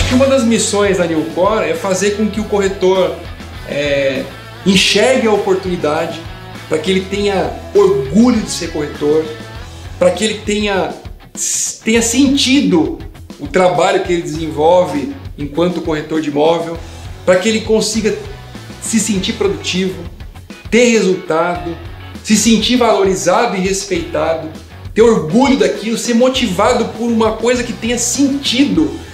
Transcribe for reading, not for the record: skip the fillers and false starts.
Acho que uma das missões da Newcore é fazer com que o corretor enxergue a oportunidade, para que ele tenha orgulho de ser corretor, para que ele tenha sentido o trabalho que ele desenvolve enquanto corretor de imóvel, para que ele consiga se sentir produtivo, ter resultado, se sentir valorizado e respeitado, ter orgulho daquilo, ser motivado por uma coisa que tenha sentido